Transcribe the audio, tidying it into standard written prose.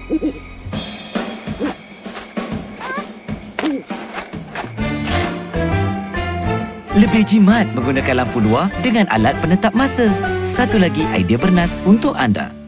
Lebih jimat menggunakan lampu luar dengan alat penetap masa. Satu lagi idea bernas untuk anda.